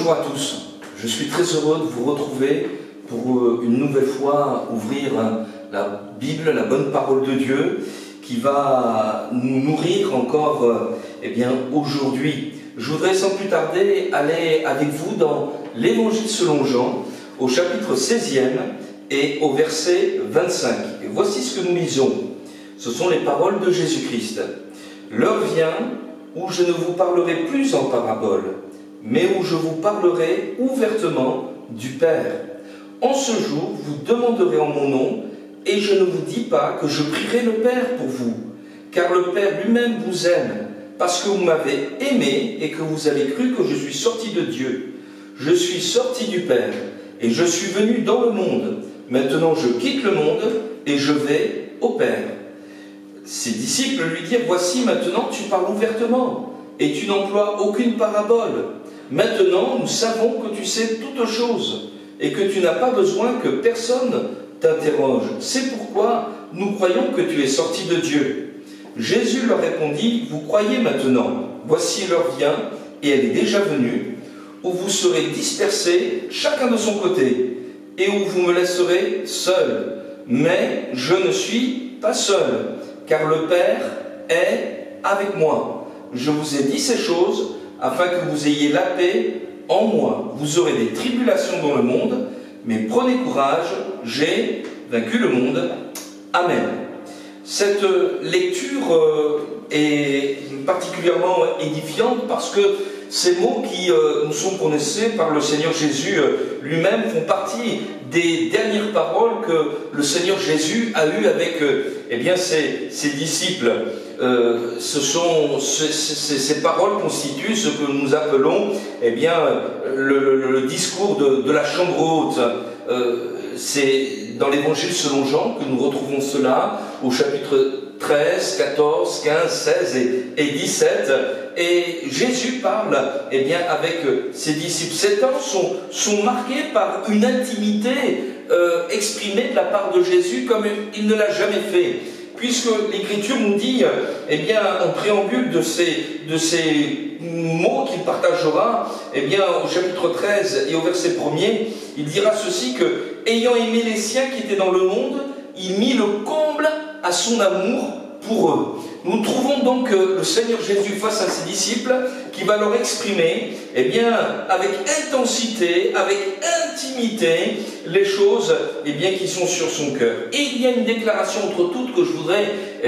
Bonjour à tous, je suis très heureux de vous retrouver pour une nouvelle fois ouvrir la Bible, la bonne parole de Dieu qui va nous nourrir encore aujourd'hui. Je voudrais sans plus tarder aller avec vous dans l'Évangile selon Jean au chapitre 16e et au verset 25. Et voici ce que nous lisons. Ce sont les paroles de Jésus-Christ. L'heure vient où je ne vous parlerai plus en parabole, mais où je vous parlerai ouvertement du Père. En ce jour, vous demanderez en mon nom, et je ne vous dis pas que je prierai le Père pour vous, car le Père lui-même vous aime, parce que vous m'avez aimé et que vous avez cru que je suis sorti de Dieu. Je suis sorti du Père, et je suis venu dans le monde. Maintenant je quitte le monde, et je vais au Père. Ses disciples lui dirent, voici maintenant tu parles ouvertement, et tu n'emploies aucune parabole. Maintenant nous savons que tu sais toutes choses, et que tu n'as pas besoin que personne t'interroge. C'est pourquoi nous croyons que tu es sorti de Dieu. Jésus leur répondit, vous croyez maintenant, voici l'heure vient, et elle est déjà venue, où vous serez dispersés, chacun de son côté, et où vous me laisserez seul. Mais je ne suis pas seul, car le Père est avec moi. Je vous ai dit ces choses, afin que vous ayez la paix en moi. Vous aurez des tribulations dans le monde, mais prenez courage, j'ai vaincu le monde. Amen. Cette lecture est particulièrement édifiante parce que ces mots qui nous sont prononcés par le Seigneur Jésus lui-même font partie des dernières paroles que le Seigneur Jésus a eues avec ses disciples. Ces paroles constituent ce que nous appelons le discours de la chambre haute. C'est dans l'Évangile selon Jean que nous retrouvons cela au chapitre 13, 14, 15, 16 et 17. Et Jésus parle avec ses disciples. Ces temps sont marqués par une intimité exprimée de la part de Jésus comme il ne l'a jamais fait. Puisque l'Écriture nous dit, en préambule de ces mots qu'il partagera, au chapitre 13 et au verset 1er, il dira ceci que, ayant aimé les siens qui étaient dans le monde, il mit le comble à son amour pour eux. Nous trouvons donc le Seigneur Jésus face à ses disciples qui va leur exprimer, avec intensité, avec intimité, les choses qui sont sur son cœur. Et il y a une déclaration entre toutes que je voudrais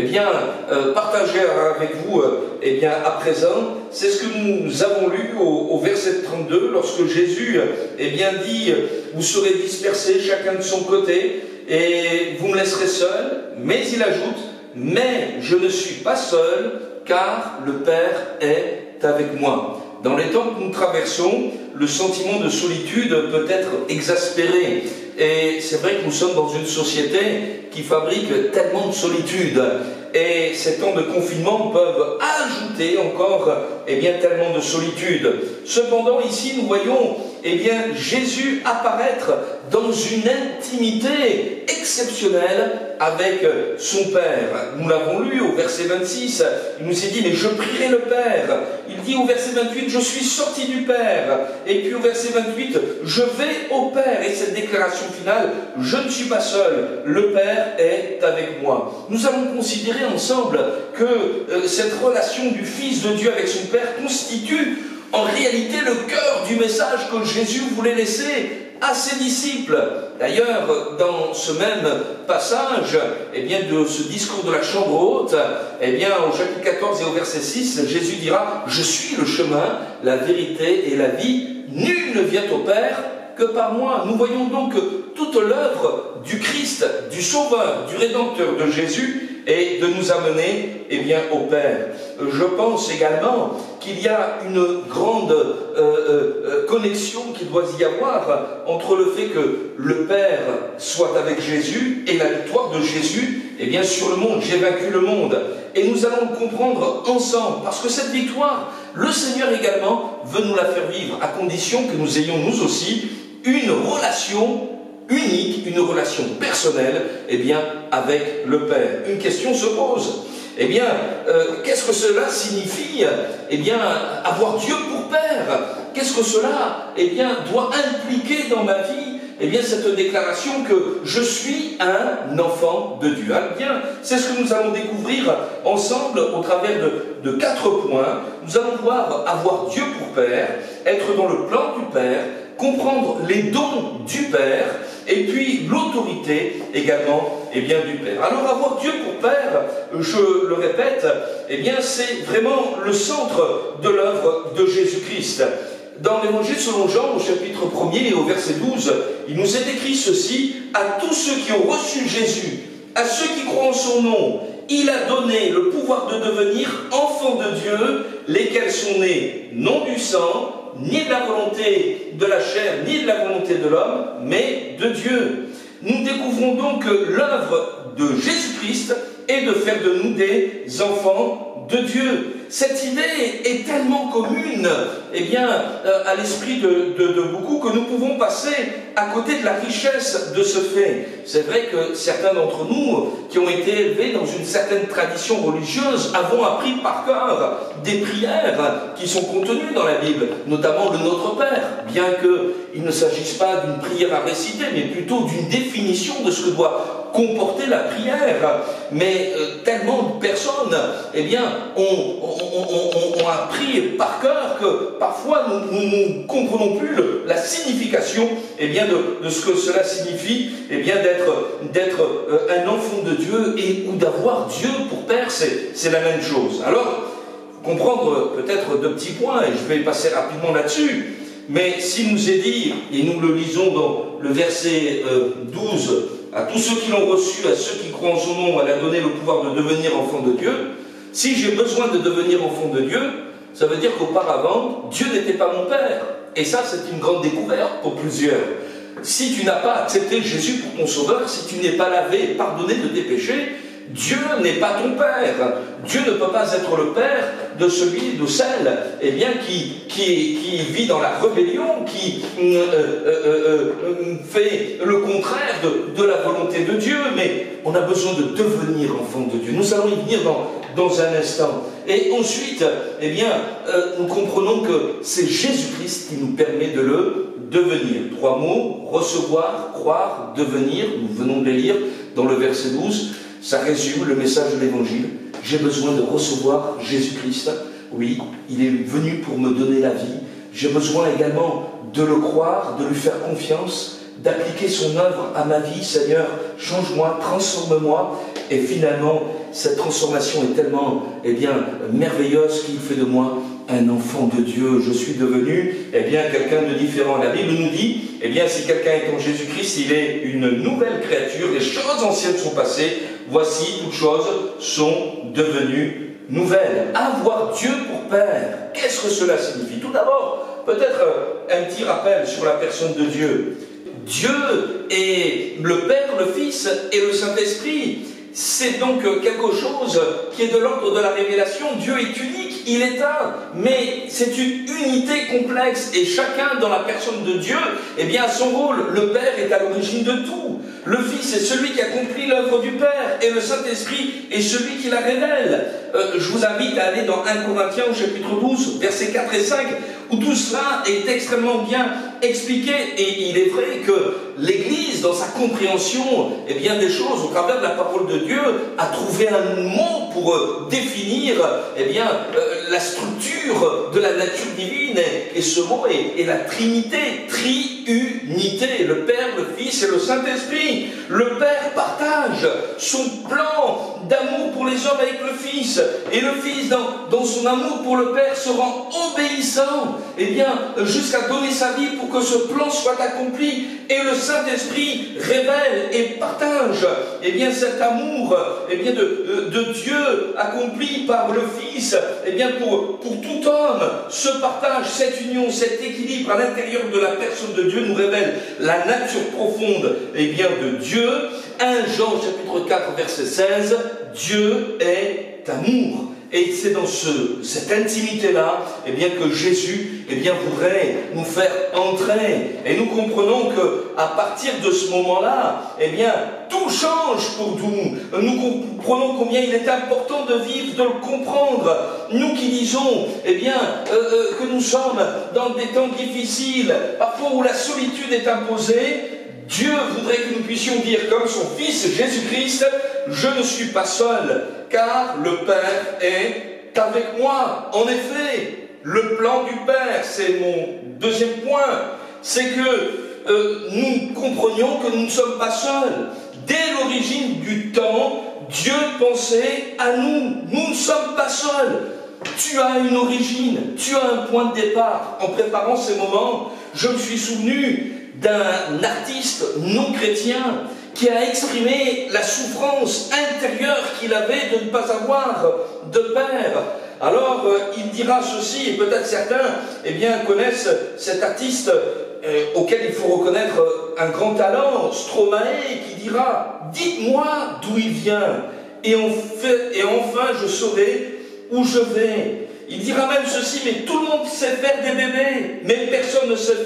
partager avec vous à présent. C'est ce que nous avons lu au verset 32, lorsque Jésus dit « Vous serez dispersés chacun de son côté, et vous me laisserez seul. » Mais il ajoute « Mais je ne suis pas seul, car le Père est avec moi. » Dans les temps que nous traversons, le sentiment de solitude peut être exaspéré. Et c'est vrai que nous sommes dans une société qui fabrique tellement de solitude. Et ces temps de confinement peuvent ajouter encore tellement de solitude. Cependant, ici, nous voyons Jésus apparaître dans une intimité exceptionnelle avec son Père. Nous l'avons lu au verset 26, il nous est dit, mais je prierai le Père. Il dit au verset 28, je suis sorti du Père. Et puis au verset 28, je vais au Père. Et cette déclaration finale, je ne suis pas seul, le Père est avec moi. Nous allons considérer ensemble que cette relation du Fils de Dieu avec son Père constitue en réalité le cœur du message que Jésus voulait laisser à ses disciples. D'ailleurs, dans ce même passage de ce discours de la chambre haute, au chapitre 14 et au verset 6, Jésus dira « Je suis le chemin, la vérité et la vie. Nul ne vient au Père que par moi. » Nous voyons donc toute l'œuvre du Christ, du Sauveur, du Rédempteur de Jésus, et de nous amener au Père. Je pense également qu'il y a une grande connexion qui doit y avoir entre le fait que le Père soit avec Jésus et la victoire de Jésus sur le monde. J'ai vaincu le monde. Et nous allons le comprendre ensemble, parce que cette victoire, le Seigneur également veut nous la faire vivre, à condition que nous ayons nous aussi une relation unique, une relation personnelle avec le Père. Une question se pose. Eh bien, qu'est-ce que cela signifie? Eh bien, avoir Dieu pour Père. Qu'est-ce que cela, eh bien, doit impliquer dans ma vie? Eh bien, cette déclaration que je suis un enfant de Dieu. Eh bien, c'est ce que nous allons découvrir ensemble au travers de 4 points. Nous allons voir avoir Dieu pour Père, être dans le plan du Père, comprendre les dons du Père, et puis l'autorité également, eh bien, du Père. Alors, avoir Dieu pour Père, je le répète, eh bien, c'est vraiment le centre de l'œuvre de Jésus-Christ. Dans l'Évangile selon Jean, au chapitre 1er et au verset 12, il nous est écrit ceci: à tous ceux qui ont reçu Jésus, à ceux qui croient en son nom, il a donné le pouvoir de devenir enfants de Dieu, lesquels sont nés non du sang, ni de la volonté de la chair, ni de la volonté de l'homme, mais de Dieu. Nous découvrons donc que l'œuvre de Jésus-Christ est de faire de nous des enfants de Dieu. Cette idée est tellement commune, eh bien, à l'esprit de beaucoup, que nous pouvons passer à côté de la richesse de ce fait. C'est vrai que certains d'entre nous, qui ont été élevés dans une certaine tradition religieuse, avons appris par cœur des prières qui sont contenues dans la Bible, notamment le Notre Père, bien qu'il ne s'agisse pas d'une prière à réciter, mais plutôt d'une définition de ce que doit comporter la prière. Mais tellement de personnes, eh bien, ont appris par cœur que parfois nous ne comprenons plus la signification, eh bien, de ce que cela signifie, eh bien, d'être un enfant de Dieu ou d'avoir Dieu pour Père, c'est la même chose. Alors, comprendre peut-être 2 petits points, et je vais passer rapidement là-dessus, mais s'il nous est dit, et nous le lisons dans le verset 12, à tous ceux qui l'ont reçu, à ceux qui croient en son nom, elle a donné le pouvoir de devenir enfant de Dieu. Si j'ai besoin de devenir enfant de Dieu, ça veut dire qu'auparavant, Dieu n'était pas mon Père. Et ça, c'est une grande découverte pour plusieurs. Si tu n'as pas accepté Jésus pour ton sauveur, si tu n'es pas lavé et pardonné de tes péchés, Dieu n'est pas ton Père. Dieu ne peut pas être le Père de celui, de celle, eh bien, qui vit dans la rébellion, qui fait le contraire de la volonté de Dieu. Mais on a besoin de devenir enfant de Dieu. Nous allons y venir dans un instant. Et ensuite, eh bien, nous comprenons que c'est Jésus-Christ qui nous permet de le devenir. 3 mots: recevoir, croire, devenir. Nous venons de les lire dans le verset 12. Ça résume le message de l'Évangile. J'ai besoin de recevoir Jésus-Christ. Oui, il est venu pour me donner la vie. J'ai besoin également de le croire, de lui faire confiance, d'appliquer son œuvre à ma vie. Seigneur, change-moi, transforme-moi. Et finalement, cette transformation est tellement, eh bien, merveilleuse qu'il fait de moi un enfant de Dieu. Je suis devenu, eh bien, quelqu'un de différent. La Bible nous dit, eh bien, si quelqu'un est en Jésus-Christ, il est une nouvelle créature. Les choses anciennes sont passées. Voici, toutes choses sont devenues nouvelles. Avoir Dieu pour Père, qu'est-ce que cela signifie? Tout d'abord, peut-être un petit rappel sur la personne de Dieu. Dieu est le Père, le Fils et le Saint-Esprit. C'est donc quelque chose qui est de l'ordre de la révélation. Dieu est unique, il est un, mais c'est une unité complexe. Et chacun dans la personne de Dieu, eh bien, a son rôle. Le Père est à l'origine de tout. Le Fils est celui qui accomplit l'œuvre du Père, et le Saint-Esprit est celui qui la révèle. Je vous invite à aller dans 1 Corinthiens au chapitre 12, versets 4 et 5, où tout cela est extrêmement bien expliqué. Et il est vrai que l'Église, dans sa compréhension, eh bien, des choses, au travers de la parole de Dieu, a trouvé un mot pour définir, eh bien, la structure de la nature divine. Et ce mot est la Trinité, triunité, le Père, le Fils et le Saint-Esprit. Le Père partage son plan d'amour pour les hommes avec le Fils, et le Fils, dans son amour pour le Père, se rend obéissant, eh bien, jusqu'à donner sa vie pour que ce plan soit accompli. Et le Saint-Esprit révèle et partage, eh bien, cet amour, eh bien, de Dieu accompli par le Fils, eh bien, pour tout homme. Ce partage, cette union, cet équilibre à l'intérieur de la personne de Dieu nous révèle la nature profonde, eh bien, de Dieu. 1 Jean chapitre 4 verset 16, Dieu est amour. Et c'est dans cette intimité-là, eh bien, que Jésus, eh bien, voudrait nous faire entrer. Et nous comprenons qu'à partir de ce moment-là, eh bien, tout change pour nous. Nous comprenons combien il est important de vivre, de le comprendre. Nous qui disons, eh bien, que nous sommes dans des temps difficiles, parfois où la solitude est imposée, Dieu voudrait que nous puissions dire comme son Fils Jésus-Christ, je ne suis pas seul, car le Père est avec moi. En effet, le plan du Père, c'est mon deuxième point, c'est que nous comprenions que nous ne sommes pas seuls. Dès l'origine du temps, Dieu pensait à nous. Nous ne sommes pas seuls. Tu as une origine, tu as un point de départ. En préparant ces moments, je me suis souvenu d'un artiste non chrétien qui a exprimé la souffrance intérieure qu'il avait de ne pas avoir de père. Alors, il dira ceci, et peut-être certains eh bien, connaissent cet artiste auquel il faut reconnaître un grand talent, Stromae, qui dira « Dites-moi d'où il vient, et enfin je saurai où je vais. » Il dira même ceci, mais tout le monde sait faire des bébés, mais personne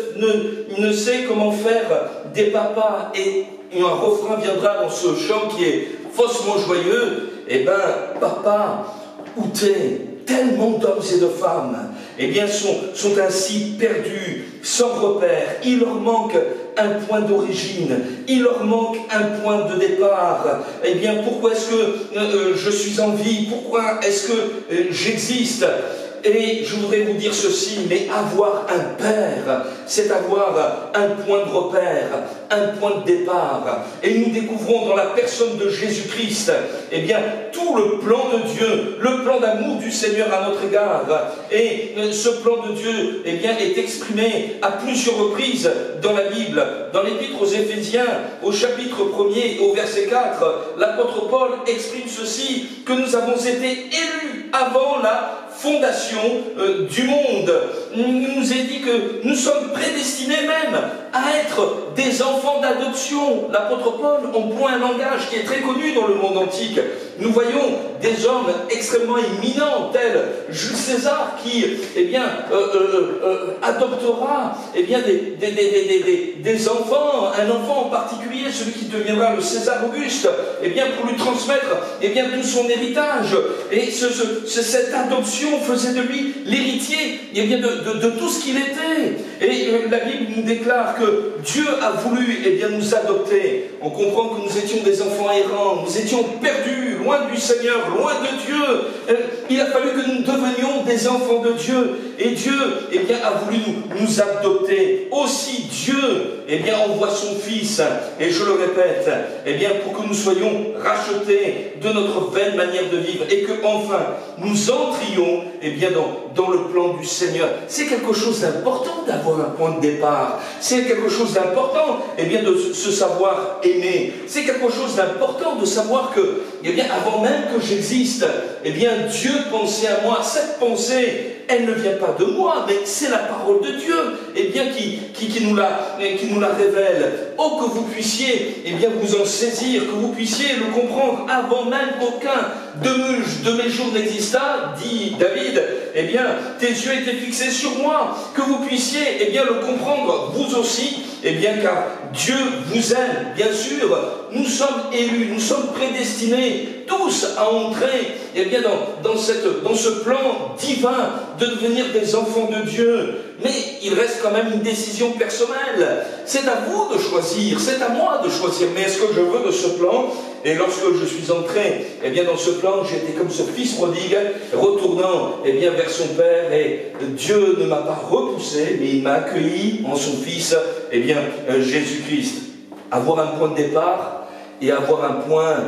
ne sait comment faire des papas. Et un refrain viendra dans ce chant qui est faussement joyeux. Eh bien, papa, où t'es? Tellement d'hommes et de femmes, eh bien, sont ainsi perdus, sans repère. Il leur manque un point d'origine, il leur manque un point de départ. Eh bien, pourquoi est-ce que je suis en vie? Pourquoi est-ce que j'existe? Et je voudrais vous dire ceci, mais avoir un père, c'est avoir un point de repère, un point de départ. Et nous découvrons dans la personne de Jésus-Christ, eh bien, tout le plan de Dieu, le plan d'amour du Seigneur à notre égard. Et ce plan de Dieu, eh bien, est exprimé à plusieurs reprises dans la Bible. Dans l'Épître aux Éphésiens, au chapitre 1er, au verset 4, l'apôtre Paul exprime ceci, que nous avons été élus avant la fondation du monde. Il nous est dit que nous sommes prédestinés même à être des enfants d'adoption. L'apôtre Paul emploie un langage qui est très connu dans le monde antique. Nous voyons des hommes extrêmement éminents, tels Jules César, qui eh bien, adoptera eh bien, des enfants, un enfant en particulier, celui qui deviendra le César Auguste, eh bien, pour lui transmettre eh bien, tout son héritage. Et cette adoption faisait de lui l'héritier eh bien, de tout ce qu'il était. Et la Bible nous déclare que Dieu a voulu eh bien, nous adopter. On comprend que nous étions des enfants errants, nous étions perdus, loin du Seigneur, loin de Dieu. Il a fallu que nous devenions des enfants de Dieu. Et Dieu eh bien, a voulu nous adopter. Aussi Dieu eh bien, envoie son Fils, et je le répète, eh bien, pour que nous soyons rachetés de notre vaine manière de vivre, et que enfin nous entrions eh bien, dans le plan du Seigneur. C'est quelque chose d'important d'avoir un point de départ. C'est quelque chose d'important eh bien, de se savoir aimer. C'est quelque chose d'important de savoir que, eh bien, avant même que j'existe, eh bien, Dieu pensait à moi. Cette pensée, elle ne vient pas de moi, mais c'est la parole de Dieu eh bien, qui nous la révèle. Oh, que vous puissiez eh bien, vous en saisir, que vous puissiez le comprendre avant même qu'aucun de mes jours n'exista, dit David, eh bien, tes yeux étaient fixés sur moi, que vous puissiez eh bien, le comprendre, vous aussi, eh bien, car Dieu vous aime, bien sûr, nous sommes élus, nous sommes prédestinés tous à entrer eh bien, dans ce plan divin de devenir des enfants de Dieu. Mais il reste quand même une décision personnelle. C'est à vous de choisir, c'est à moi de choisir. Mais est-ce que je veux de ce plan? Et lorsque je suis entré eh bien, dans ce plan, j'étais comme ce fils prodigue, retournant eh bien, vers son père. Et Dieu ne m'a pas repoussé, mais il m'a accueilli en son Fils, eh bien, Jésus-Christ. Avoir un point de départ et avoir un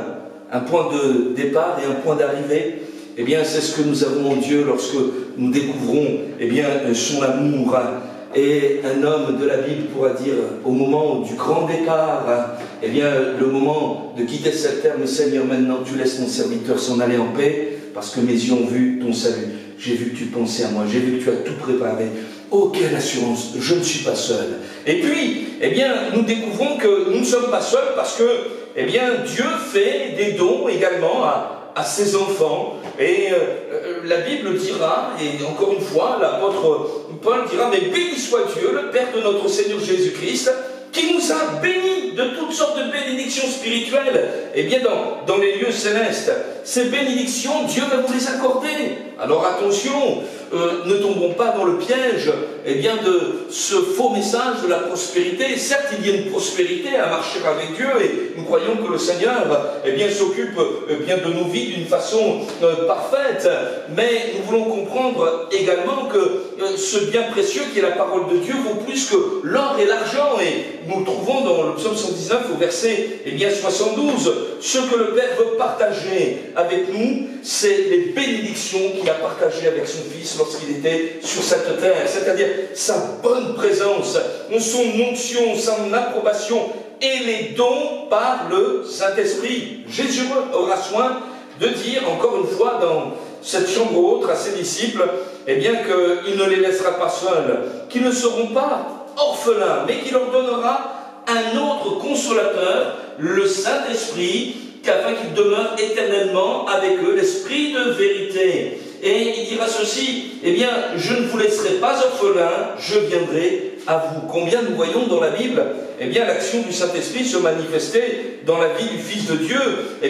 point de départ et un point d'arrivée, eh bien, c'est ce que nous avons en Dieu lorsque nous découvrons eh bien, son amour. Et un homme de la Bible pourra dire, au moment du grand départ, eh bien, le moment de quitter cette terre, mais Seigneur, maintenant tu laisses mon serviteur s'en aller en paix, parce que mes yeux ont vu ton salut. J'ai vu que tu pensais à moi, j'ai vu que tu as tout préparé. Oh, quelle assurance, je ne suis pas seul. Et puis, eh bien, nous découvrons que nous ne sommes pas seuls parce que, eh bien, Dieu fait des dons également à ses enfants. Et la Bible dira, et encore une fois, l'apôtre Paul dira, mais béni soit Dieu, le Père de notre Seigneur Jésus-Christ, qui nous a bénis de toutes sortes de bénédictions spirituelles, et bien dans les lieux célestes. Ces bénédictions, Dieu va vous les accorder. Alors attention, ne tombons pas dans le piège de ce faux message de la prospérité. Certes, il y a une prospérité à marcher avec Dieu, et nous croyons que le Seigneur s'occupe de nos vies d'une façon parfaite, mais nous voulons comprendre également que ce bien précieux qui est la parole de Dieu vaut plus que l'or et l'argent, et nous le trouvons dans le psaume 119 au verset 72. Ce que le Père veut partager avec nous, c'est les bénédictions qu'il a partagées avec son Fils lorsqu'il était sur cette terre, c'est-à-dire sa bonne présence, son onction, son approbation et les dons par le Saint-Esprit. Jésus aura soin de dire encore une fois dans cette chambre haute à ses disciples qu'il ne les laissera pas seuls, qu'ils ne seront pas orphelins, mais qu'il leur donnera un autre consolateur, le Saint-Esprit, afin qu'il demeure éternellement avec eux, l'Esprit de vérité. Et il dira ceci, je ne vous laisserai pas orphelins, je viendrai à vous. Combien nous voyons dans la Bible l'action du Saint-Esprit se manifester dans la vie du Fils de Dieu,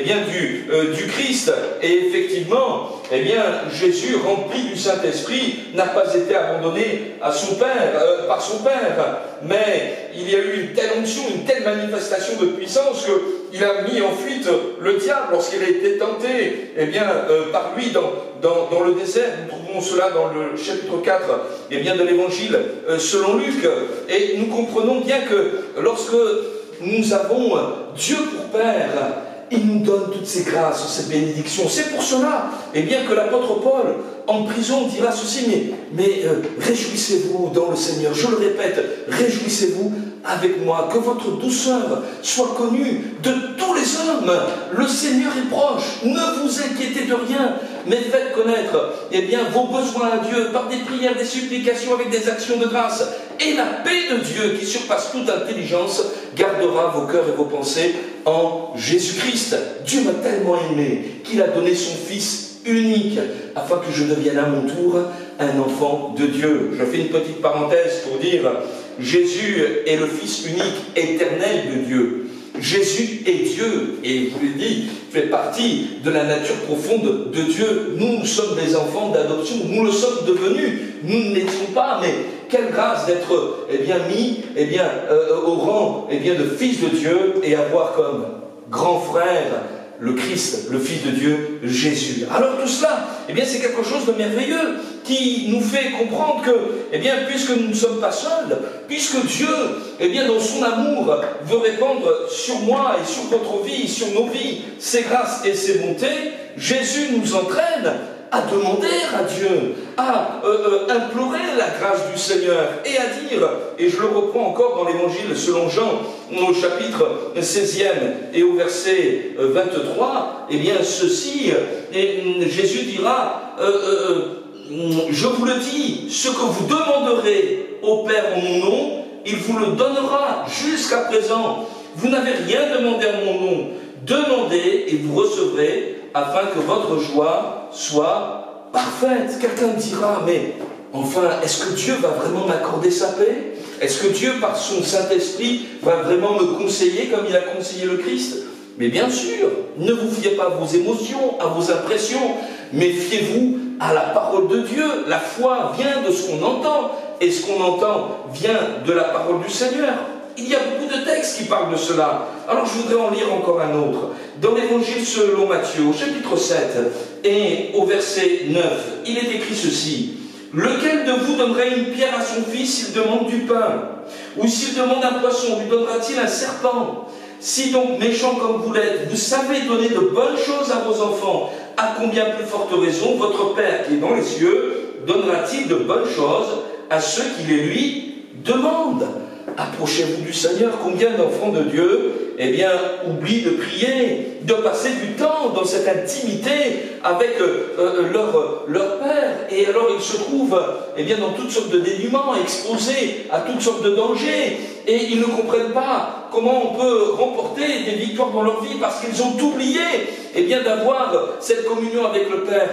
du Christ. Et effectivement, Jésus, rempli du Saint-Esprit, n'a pas été abandonné à son Père, par son Père, mais il y a eu une telle onction, une telle manifestation de puissance qu'il a mis en fuite le diable lorsqu'il a été tenté par lui dans le désert. Nous trouvons cela dans le chapitre 4 de l'évangile selon Luc. Et nous comprenons bien que lorsque nous avons Dieu pour Père, il nous donne toutes ces grâces, ces bénédictions. C'est pour cela que l'apôtre Paul, en prison, dira ceci, mais réjouissez-vous dans le Seigneur. Je le répète, réjouissez-vous avec moi, que votre douceur soit connue de tous les hommes. Le Seigneur est proche, ne vous inquiétez de rien, mais faites connaître vos besoins à Dieu par des prières, des supplications avec des actions de grâce. Et la paix de Dieu, qui surpasse toute intelligence, gardera vos cœurs et vos pensées en Jésus-Christ. Dieu m'a tellement aimé qu'il a donné son Fils unique, afin que je devienne à mon tour un enfant de Dieu. Je fais une petite parenthèse pour dire, Jésus est le Fils unique éternel de Dieu. Jésus est Dieu, et je vous l'ai dit, fait partie de la nature profonde de Dieu. Nous sommes des enfants d'adoption, nous le sommes devenus, nous ne l'étions pas, mais quelle grâce d'être mis au rang de fils de Dieu et avoir comme grand frère le Christ, le Fils de Dieu, Jésus. Alors tout cela, c'est quelque chose de merveilleux qui nous fait comprendre que, puisque nous ne sommes pas seuls, puisque Dieu, dans son amour, veut répandre sur moi et sur votre vie, sur nos vies, ses grâces et ses bontés, Jésus nous entraîne à demander à Dieu, à implorer la grâce du Seigneur et à dire, et je le reprends encore dans l'évangile selon Jean, au chapitre 16e et au verset 23, ceci, et Jésus dira, je vous le dis, ce que vous demanderez au Père en mon nom, il vous le donnera. Jusqu'à présent, vous n'avez rien demandé en mon nom. Demandez et vous recevrez, afin que votre joie soit parfaite. Quelqu'un dira, mais enfin, est-ce que Dieu va vraiment m'accorder sa paix? Est-ce que Dieu, par son Saint-Esprit, va vraiment me conseiller comme il a conseillé le Christ? Mais bien sûr, ne vous fiez pas à vos émotions, à vos impressions, mais fiez-vous à la parole de Dieu. La foi vient de ce qu'on entend, et ce qu'on entend vient de la parole du Seigneur. Il y a beaucoup de textes qui parlent de cela. Alors je voudrais en lire encore un autre. Dans l'évangile selon Matthieu, au chapitre 7 et au verset 9, il est écrit ceci. Lequel de vous donnerait une pierre à son fils s'il demande du pain? Ou s'il demande un poisson, lui donnera-t-il un serpent? Si donc méchant comme vous l'êtes, vous savez donner de bonnes choses à vos enfants, à combien plus forte raison votre Père qui est dans les cieux donnera-t-il de bonnes choses à ceux qui les lui demandent? Approchez-vous du Seigneur. Combien d'enfants de Dieu oublient de prier, de passer du temps dans cette intimité avec leur Père, et alors ils se trouvent dans toutes sortes de dénûments, exposés à toutes sortes de dangers, et ils ne comprennent pas comment on peut remporter des victoires dans leur vie parce qu'ils ont oublié d'avoir cette communion avec le Père.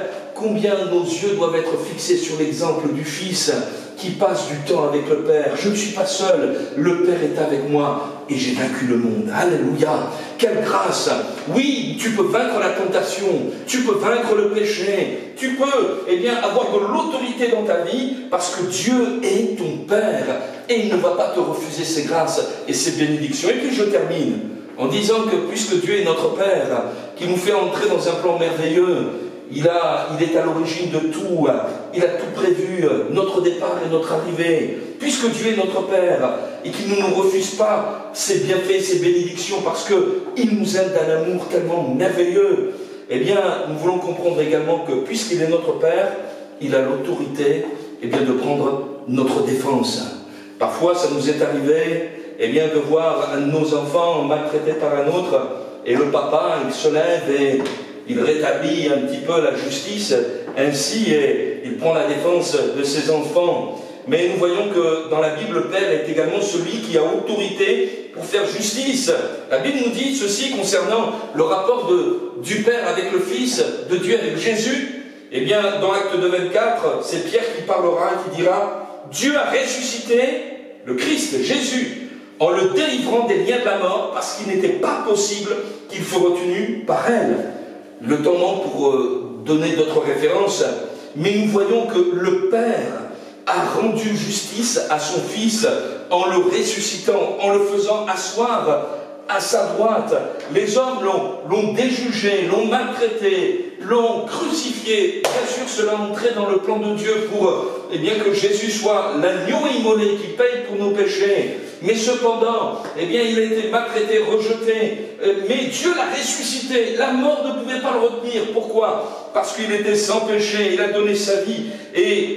combien nos yeux doivent être fixés sur l'exemple du Fils qui passe du temps avec le Père. Je ne suis pas seul, le Père est avec moi et j'ai vaincu le monde. Alléluia, quelle grâce! Oui, tu peux vaincre la tentation, tu peux vaincre le péché, tu peux avoir de l'autorité dans ta vie parce que Dieu est ton Père et il ne va pas te refuser ses grâces et ses bénédictions. Et puis je termine en disant que puisque Dieu est notre Père, qui nous fait entrer dans un plan merveilleux, il est à l'origine de tout, il a tout prévu, notre départ et notre arrivée. Puisque Dieu est notre Père et qu'il ne nous refuse pas ses bienfaits, ses bénédictions, parce qu'il nous aime d'un amour tellement merveilleux, nous voulons comprendre également que puisqu'il est notre Père, il a l'autorité de prendre notre défense. Parfois, ça nous est arrivé de voir un de nos enfants maltraité par un autre, et le papa, il se lève et il rétablit un petit peu la justice, ainsi, et il prend la défense de ses enfants. Mais nous voyons que dans la Bible, le Père est également celui qui a autorité pour faire justice. La Bible nous dit ceci concernant le rapport du Père avec le Fils, de Dieu avec Jésus. Dans l'Acte de 24, c'est Pierre qui parlera et qui dira « Dieu a ressuscité le Christ, Jésus, en le délivrant des liens de la mort, parce qu'il n'était pas possible qu'il fût retenu par elle. » Le temps manque pour donner d'autres références, mais nous voyons que le Père a rendu justice à son Fils en le ressuscitant, en le faisant asseoir à sa droite. Les hommes l'ont déjugé, l'ont maltraité, l'ont crucifié. Bien sûr, cela entrait dans le plan de Dieu pour que Jésus soit l'agneau immolé qui paye pour nos péchés. Mais cependant, il a été maltraité, rejeté. Mais Dieu l'a ressuscité. La mort ne pouvait pas le retenir. Pourquoi? Parce qu'il était sans péché. Il a donné sa vie. Et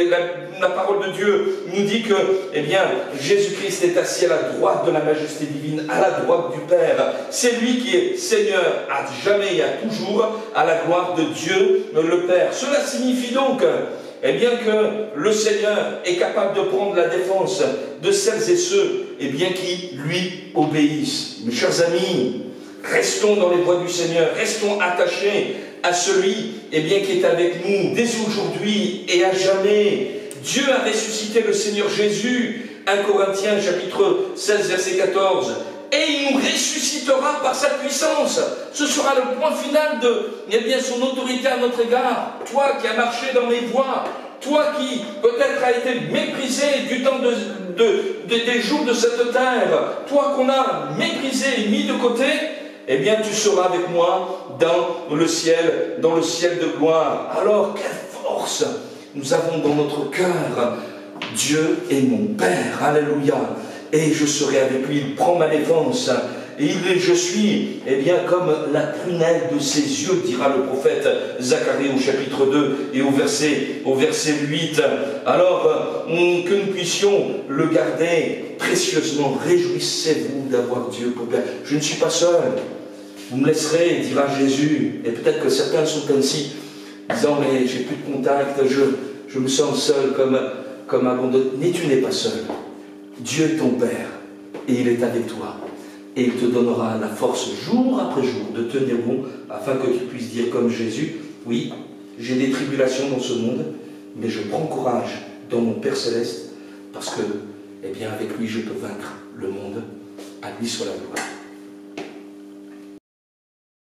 la parole de Dieu nous dit que Jésus-Christ est assis à la droite de la majesté divine, à la droite du Père. C'est lui qui est Seigneur à jamais et à toujours, à la gloire de Dieu, le Père. Cela signifie donc que le Seigneur est capable de prendre la défense de celles et ceux qui lui obéissent. Mes chers amis, restons dans les voies du Seigneur, restons attachés à celui qui est avec nous dès aujourd'hui et à jamais. Dieu a ressuscité le Seigneur Jésus, 1 Corinthiens chapitre 16 verset 14, et il nous ressuscitera par sa puissance. Ce sera le point final de son autorité à notre égard. Toi qui as marché dans mes voies, toi qui peut-être as été méprisé du temps des jours de cette terre, toi qu'on a méprisé et mis de côté, tu seras avec moi dans le ciel de gloire. Alors, quelle force nous avons dans notre cœur. Dieu est mon Père, alléluia, et je serai avec lui. Il prend ma défense, et je suis comme la prunelle de ses yeux, dira le prophète Zacharie au chapitre 2 et au verset 8. Alors que nous puissions le garder précieusement. Réjouissez-vous d'avoir Dieu pour Père. Je ne suis pas seul, vous me laisserez, dira Jésus, et peut-être que certains sont ainsi, disant mais j'ai plus de contact, je me sens seul comme abandonné. Mais tu n'es pas seul. Dieu est ton Père et il est avec toi. Et il te donnera la force jour après jour de tenir bon afin que tu puisses dire comme Jésus, oui, j'ai des tribulations dans ce monde, mais je prends courage dans mon Père Céleste parce que, avec lui, je peux vaincre le monde. À lui soit la gloire.